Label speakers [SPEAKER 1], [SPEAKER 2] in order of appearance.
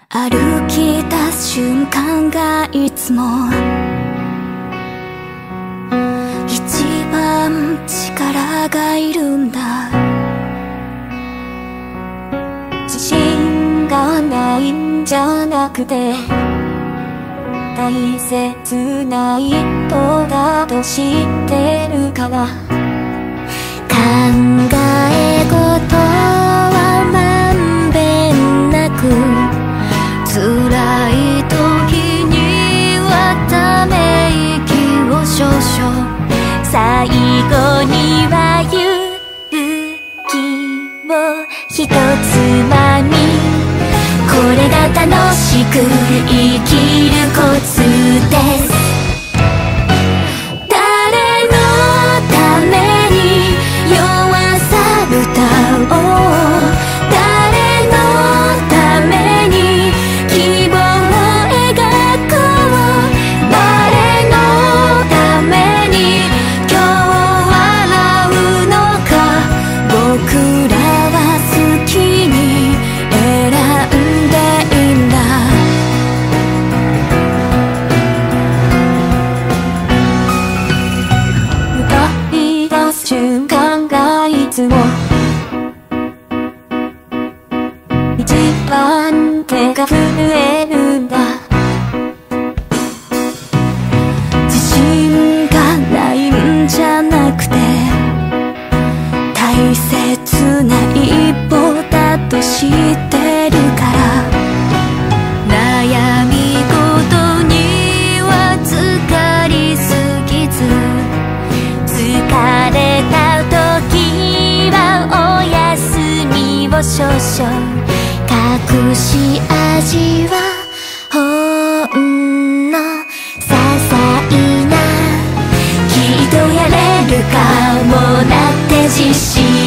[SPEAKER 1] 歩き出す瞬間がいつも一番力がいるんだ。自信がないんじゃなくて大切な一歩だと知ってるから。考え事はまんべんなく、辛い時にはため息を少々、最後には勇気をひとつまみ、これが楽しく生きるコツです。誰のために弱さ歌おう、誰のために希望を描こう、誰のために今日笑うのか、僕らは好きに選んでいいんだ。歌い出す瞬間がいつも一番手が震えるんだ。自信がないんじゃなくて大切な一歩だと知ってるから。悩み事には浸りすぎず、疲れた時はお休みを少々、隠し味はほんの些細な、きっとやれるかもなって自信